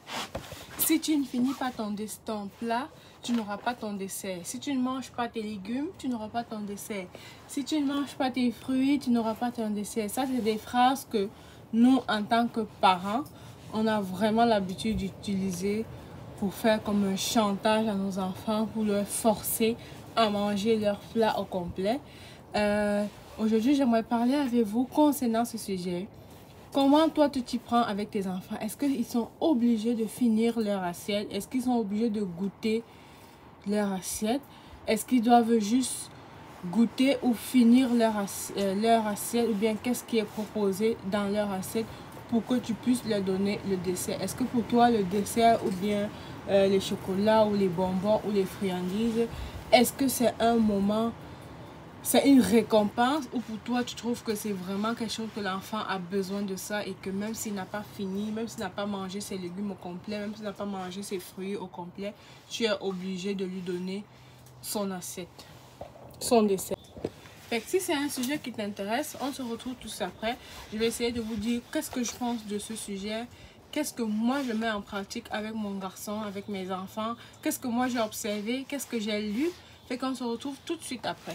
Si tu ne finis pas ton plat, tu n'auras pas ton dessert. Si tu ne manges pas tes légumes, tu n'auras pas ton dessert. Si tu ne manges pas tes fruits, tu n'auras pas ton dessert. Ça, c'est des phrases que nous, en tant que parents, on a vraiment l'habitude d'utiliser pour faire comme un chantage à nos enfants, pour leur forcer à manger leur plat au complet. Aujourd'hui, j'aimerais parler avec vous concernant ce sujet. Comment toi tu t'y prends avec tes enfants? Est-ce qu'ils sont obligés de finir leur assiette? Est-ce qu'ils sont obligés de goûter leur assiette? Est-ce qu'ils doivent juste goûter ou finir leur assiette? Ou bien qu'est-ce qui est proposé dans leur assiette pour que tu puisses leur donner le dessert? Est-ce que pour toi le dessert ou bien les chocolats ou les bonbons ou les friandises, est-ce que c'est un moment... C'est une récompense ou pour toi tu trouves que c'est vraiment quelque chose que l'enfant a besoin de ça et que même s'il n'a pas fini, même s'il n'a pas mangé ses légumes au complet, même s'il n'a pas mangé ses fruits au complet, tu es obligé de lui donner son assiette, son dessert. Fait que si c'est un sujet qui t'intéresse, on se retrouve tous après. Je vais essayer de vous dire qu'est-ce que je pense de ce sujet, qu'est-ce que moi je mets en pratique avec mon garçon, avec mes enfants, qu'est-ce que moi j'ai observé, qu'est-ce que j'ai lu. Fait qu'on se retrouve tout de suite après.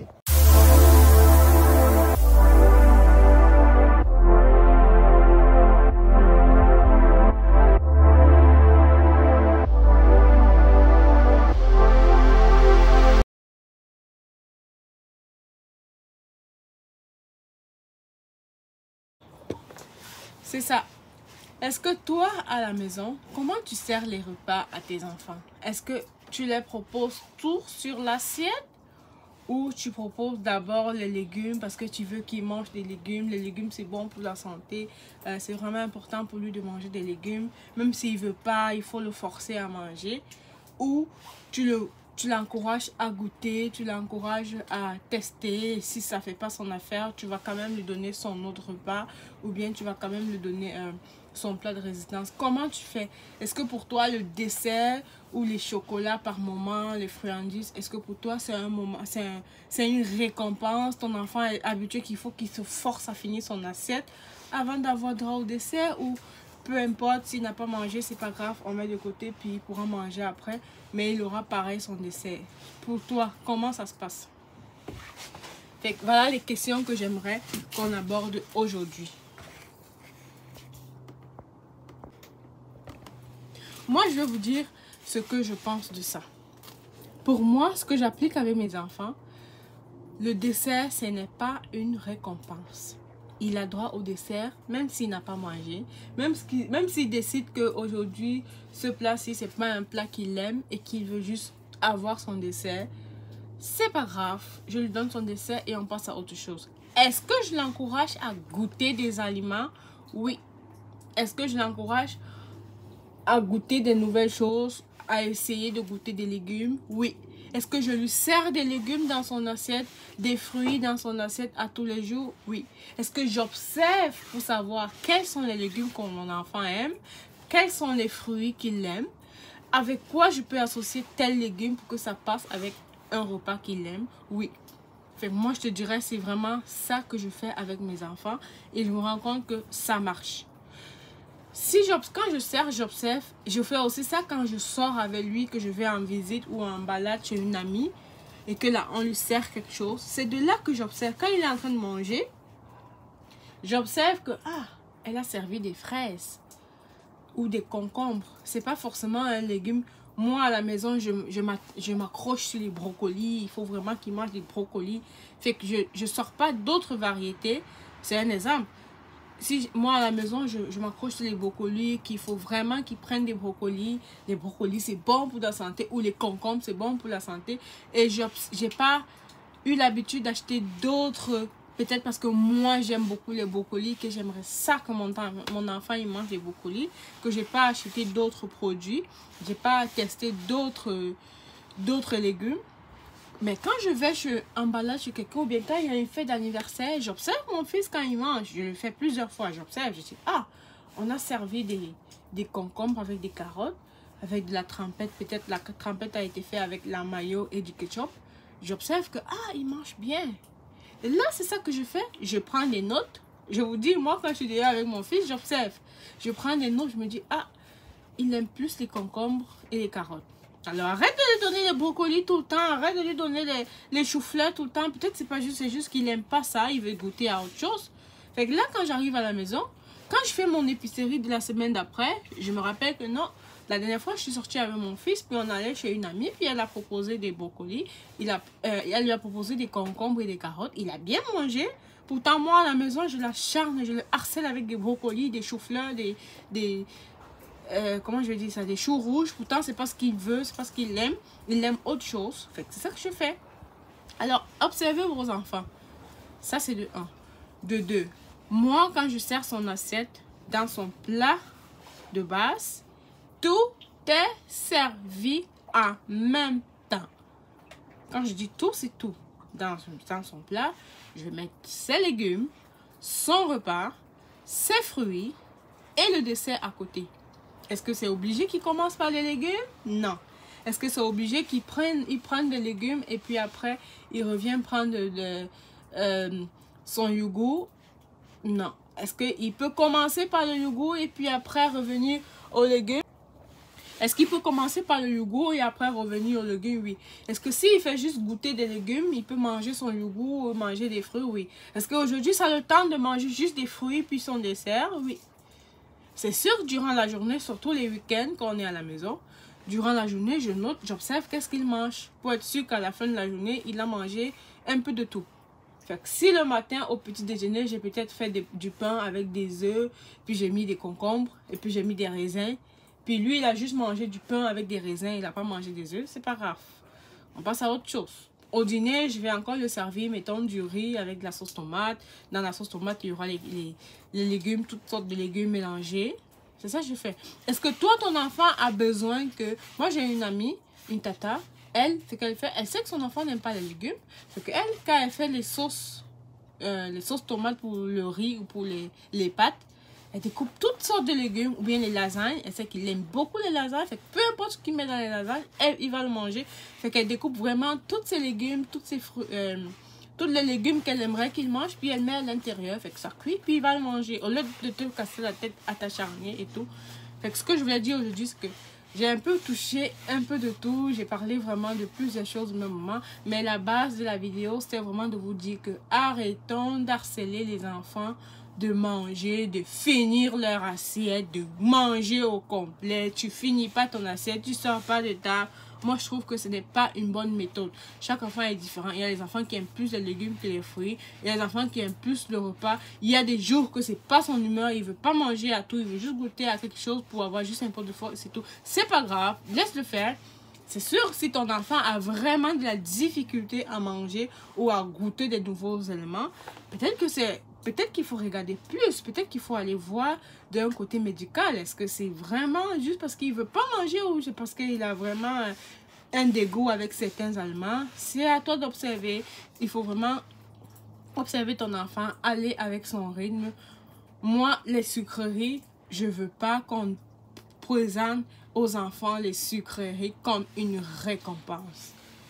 C'est ça. Est-ce que toi, à la maison, comment tu sers les repas à tes enfants? Est-ce que tu les proposes tout sur l'assiette? Ou tu proposes d'abord les légumes parce que tu veux qu'ils mangent des légumes. Les légumes, c'est bon pour la santé. C'est vraiment important pour lui de manger des légumes. Même s'il ne veut pas, il faut le forcer à manger. Ou tu l'encourages à goûter, tu l'encourages à tester. Et si ça ne fait pas son affaire, tu vas quand même lui donner son autre repas. Ou bien tu vas quand même lui donner son plat de résistance. Comment tu fais? Est-ce que pour toi, le dessert ou les chocolats par moment, les friandises, est-ce que pour toi, c'est un moment, c'est une récompense? Ton enfant est habitué qu'il faut qu'il se force à finir son assiette avant d'avoir droit au dessert? Ou peu importe, s'il n'a pas mangé, c'est pas grave, on met de côté puis il pourra manger après. Mais il aura pareil son dessert. Pour toi, comment ça se passe? Fait que voilà les questions que j'aimerais qu'on aborde aujourd'hui. Moi, je vais vous dire ce que je pense de ça. Pour moi, ce que j'applique avec mes enfants, le dessert, ce n'est pas une récompense. Il a droit au dessert, même s'il n'a pas mangé. Même s'il décide qu'aujourd'hui, ce plat-ci, ce n'est pas un plat qu'il aime et qu'il veut juste avoir son dessert, c'est pas grave. Je lui donne son dessert et on passe à autre chose. Est-ce que je l'encourage à goûter des aliments? Oui. Est-ce que je l'encourage à goûter des nouvelles choses, à essayer de goûter des légumes? Oui. Est-ce que je lui sers des légumes dans son assiette, des fruits dans son assiette à tous les jours? Oui. Est-ce que j'observe pour savoir quels sont les légumes que mon enfant aime, quels sont les fruits qu'il aime, avec quoi je peux associer tel légume pour que ça passe avec un repas qu'il aime? Oui. Fait, moi, je te dirais, c'est vraiment ça que je fais avec mes enfants et je me rends compte que ça marche. Quand je sers, j'observe. Je fais aussi ça quand je sors avec lui, que je vais en visite ou en balade chez une amie et que là, on lui sert quelque chose. C'est de là que j'observe. Quand il est en train de manger, j'observe que, elle a servi des fraises ou des concombres. C'est pas forcément un légume. Moi, à la maison, je m'accroche sur les brocolis. Il faut vraiment qu'il mange des brocolis. Fait que je ne sors pas d'autres variétés. C'est un exemple. Si moi à la maison je m'accroche sur les brocolis, qu'il faut vraiment qu'ils prennent des brocolis. Les brocolis c'est bon pour la santé, ou les concombres c'est bon pour la santé. Et j'ai pas eu l'habitude d'acheter d'autres, peut-être parce que moi j'aime beaucoup les brocolis, que j'aimerais ça que mon enfant il mange des brocolis, que j'ai pas acheté d'autres produits, j'ai pas testé d'autres légumes. Mais quand je vais en balade chez quelqu'un, ou bien quand il y a une fête d'anniversaire, j'observe mon fils quand il mange. Je le fais plusieurs fois. J'observe, je dis, on a servi des concombres avec des carottes, avec de la trempette. Peut-être la trempette a été faite avec la mayo et du ketchup. J'observe que, il mange bien. Et là, c'est ça que je fais. Je prends des notes. Je vous dis, moi, quand je suis déjà avec mon fils, j'observe. Je prends des notes, je me dis, il aime plus les concombres et les carottes. Alors arrête de lui donner les brocolis tout le temps, arrête de lui donner les choux-fleurs tout le temps. Peut-être c'est juste qu'il n'aime pas ça, il veut goûter à autre chose. Fait que là, quand j'arrive à la maison, quand je fais mon épicerie de la semaine d'après, je me rappelle que non, la dernière fois, je suis sortie avec mon fils, puis on allait chez une amie, puis elle a proposé des brocolis, elle lui a proposé des concombres et des carottes. Il a bien mangé. Pourtant, moi, à la maison, je l'acharne, je le harcèle avec des brocolis, des choux-fleurs, comment je vais dire ça, des choux rouges. Pourtant, c'est pas ce qu'il veut, c'est pas ce qu'il aime. Il aime autre chose. Fait que c'est ça que je fais. Alors, observez vos enfants. Ça, c'est de 1. De 2. Moi, quand je sers son assiette dans son plat de base, tout est servi en même temps. Quand je dis tout, c'est tout. Dans son plat, je vais mettre ses légumes, son repas, ses fruits et le dessert à côté. Est-ce que c'est obligé qu'il commence par les légumes? Non. Est-ce que c'est obligé qu'il prenne des légumes et puis après, il revient prendre son yogourt? Non. Est-ce qu'il peut commencer par le yogourt et puis après revenir aux légumes? Est-ce qu'il peut commencer par le yogourt et après revenir aux légumes? Oui. Est-ce que s'il fait juste goûter des légumes, il peut manger son yogourt ou manger des fruits? Oui. Est-ce qu'aujourd'hui, ça a le temps de manger juste des fruits puis son dessert? Oui. C'est sûr, durant la journée, surtout les week-ends, quand on est à la maison, durant la journée, je note, j'observe qu'est-ce qu'il mange pour être sûr qu'à la fin de la journée, il a mangé un peu de tout. Fait que si le matin, au petit déjeuner, j'ai peut-être fait du pain avec des œufs, puis j'ai mis des concombres, et puis j'ai mis des raisins, puis lui, il a juste mangé du pain avec des raisins, il n'a pas mangé des œufs, c'est pas grave. On passe à autre chose. Au dîner, je vais encore le servir, mettons du riz avec de la sauce tomate. Dans la sauce tomate, il y aura les légumes, toutes sortes de légumes mélangés. C'est ça que je fais. Est-ce que toi, ton enfant a besoin que... Moi, j'ai une amie, une tata. Elle, ce qu'elle fait, elle sait que son enfant n'aime pas les légumes. C'est qu'elle, quand elle fait les sauces tomates pour le riz ou pour les pâtes, elle découpe toutes sortes de légumes ou bien les lasagnes. Elle sait qu'il aime beaucoup les lasagnes. Fait que peu importe ce qu'il met dans les lasagnes, il va le manger. Fait qu'elle découpe vraiment tous ces légumes, tous les légumes qu'elle aimerait qu'il mange. Puis elle met à l'intérieur. Fait que ça cuit. Puis il va le manger. Au lieu de te casser la tête à ta charnière et tout. Fait que ce que je voulais dire aujourd'hui, c'est que j'ai un peu touché un peu de tout. J'ai parlé vraiment de plusieurs choses au même moment. Mais la base de la vidéo, c'était vraiment de vous dire que arrêtons d'harceler les enfants, de manger, de finir leur assiette, de manger au complet. Tu finis pas ton assiette, tu sors pas de table. Moi, je trouve que ce n'est pas une bonne méthode. Chaque enfant est différent. Il y a les enfants qui aiment plus les légumes que les fruits. Il y a les enfants qui aiment plus le repas. Il y a des jours que c'est pas son humeur. Il veut pas manger à tout. Il veut juste goûter à quelque chose pour avoir juste un peu de force, c'est tout. C'est pas grave. Laisse-le faire. C'est sûr, si ton enfant a vraiment de la difficulté à manger ou à goûter des nouveaux éléments, peut-être qu'il faut regarder plus. Peut-être qu'il faut aller voir d'un côté médical. Est-ce que c'est vraiment juste parce qu'il ne veut pas manger ou c'est parce qu'il a vraiment un dégoût avec certains aliments? C'est à toi d'observer. Il faut vraiment observer ton enfant, aller avec son rythme. Moi, les sucreries, je ne veux pas qu'on présente aux enfants les sucreries comme une récompense.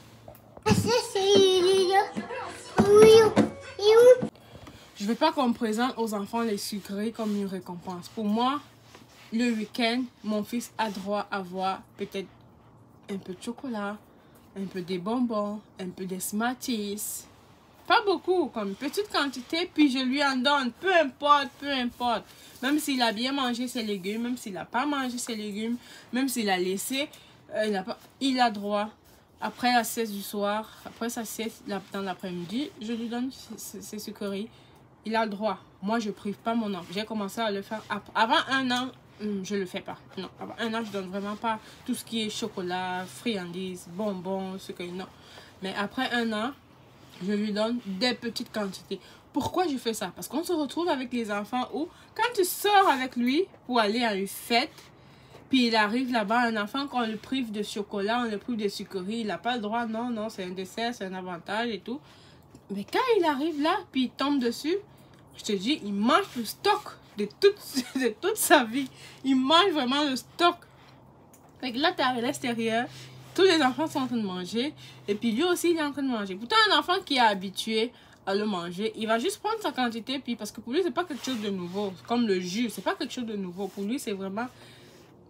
Je veux pas qu'on présente aux enfants les sucreries comme une récompense. Pour moi, le week-end, mon fils a droit à avoir peut-être un peu de chocolat, un peu des bonbons, un peu des Smarties. Pas beaucoup, comme une petite quantité, puis je lui en donne, peu importe, peu importe. Même s'il a bien mangé ses légumes, même s'il n'a pas mangé ses légumes, même s'il a laissé, il a droit. Après la sieste du soir, après sa sieste dans l'après-midi, je lui donne ses sucreries. Il a le droit. Moi, je prive pas mon enfant. J'ai commencé à le faire avant 1 an. Je le fais pas. Non, avant 1 an, je donne vraiment pas tout ce qui est chocolat, friandises, bonbons, non. Mais après 1 an, je lui donne des petites quantités. Pourquoi je fais ça? Parce qu'on se retrouve avec les enfants où, quand tu sors avec lui pour aller à une fête, puis il arrive là-bas, un enfant, quand on le prive de chocolat, on le prive de sucreries, il n'a pas le droit. Non, non, c'est un dessert, c'est un avantage et tout. Mais quand il arrive là, puis il tombe dessus, je te dis, il mange le stock de toute sa vie. Il mange vraiment le stock. Fait que là, tu es à l'extérieur. Tous les enfants sont en train de manger. Et puis lui aussi, il est en train de manger. Pourtant, un enfant qui est habitué à le manger, il va juste prendre sa quantité. Puis parce que pour lui, c'est pas quelque chose de nouveau. Comme le jus, c'est pas quelque chose de nouveau. Pour lui, c'est vraiment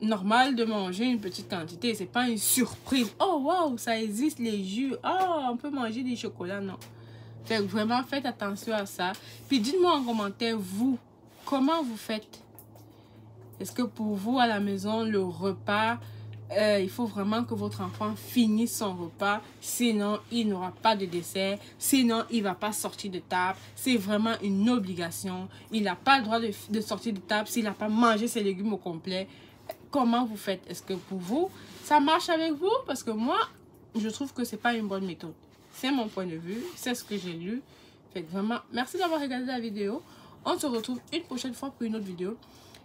normal de manger une petite quantité. C'est pas une surprise. Oh, waouh, ça existe, les jus. Oh, on peut manger des chocolats. Non. Fait que vraiment, faites attention à ça. Puis dites-moi en commentaire, vous, comment vous faites? Est-ce que pour vous, à la maison, le repas, il faut vraiment que votre enfant finisse son repas, sinon il n'aura pas de dessert, sinon il ne va pas sortir de table. C'est vraiment une obligation. Il n'a pas le droit de sortir de table s'il n'a pas mangé ses légumes au complet. Comment vous faites? Est-ce que pour vous, ça marche avec vous? Parce que moi, je trouve que ce n'est pas une bonne méthode. C'est mon point de vue, c'est ce que j'ai lu. Fait que vraiment, merci d'avoir regardé la vidéo. On se retrouve une prochaine fois pour une autre vidéo.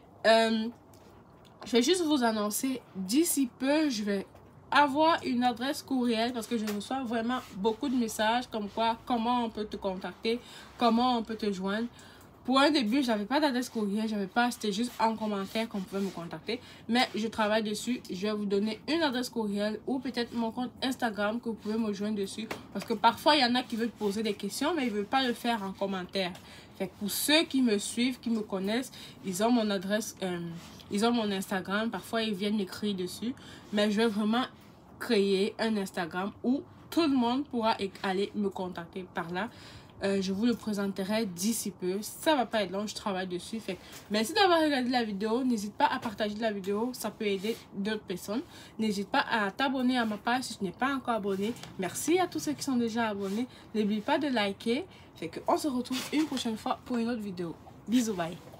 Je vais juste vous annoncer, d'ici peu, je vais avoir une adresse courriel parce que je reçois vraiment beaucoup de messages comme quoi, comment on peut te contacter, comment on peut te joindre. Pour un début, j'avais pas d'adresse courriel, c'était juste en commentaire qu'on pouvait me contacter. Mais je travaille dessus, je vais vous donner une adresse courriel ou peut-être mon compte Instagram que vous pouvez me joindre dessus. Parce que parfois, il y en a qui veulent poser des questions, mais ils ne veulent pas le faire en commentaire. Fait que pour ceux qui me suivent, qui me connaissent, ils ont mon adresse, ils ont mon Instagram. Parfois, ils viennent m'écrire dessus. Mais je vais vraiment créer un Instagram où tout le monde pourra aller me contacter par là. Je vous le présenterai d'ici peu. Ça va pas être long, je travaille dessus. Fait merci d'avoir regardé la vidéo. N'hésite pas à partager la vidéo, ça peut aider d'autres personnes. N'hésite pas à t'abonner à ma page si tu n'es pas encore abonné. Merci à tous ceux qui sont déjà abonnés. N'oublie pas de liker. Fait que on se retrouve une prochaine fois pour une autre vidéo. Bisous, bye.